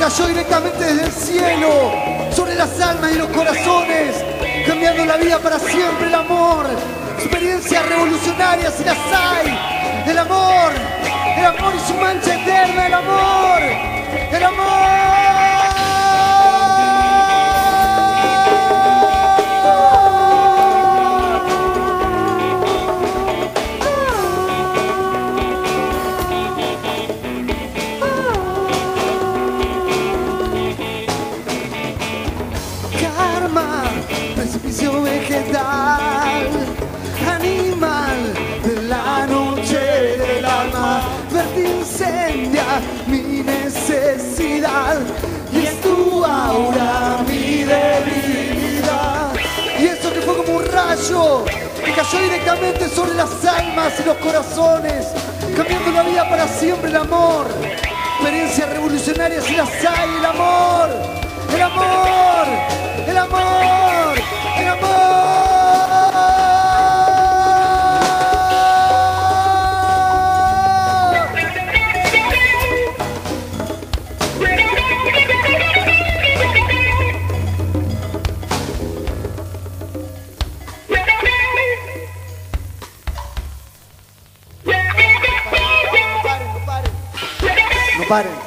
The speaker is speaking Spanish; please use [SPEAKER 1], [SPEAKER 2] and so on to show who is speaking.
[SPEAKER 1] cayó directamente desde el cielo sobre las almas y los corazones, cambiando la vida para siempre. El amor, experiencias revolucionarias si las hay. El amor y su mancha eterna. El amor, el amor. Precipicio vegetal, animal de la noche del alma, verte incendia mi necesidad y es tu aura mi debilidad. Y eso que fue como un rayo que cayó directamente sobre las almas y los corazones, cambiando la vida para siempre. El amor, experiencias revolucionarias si las hay. El amor, el amor, el amor, el amor. No paren.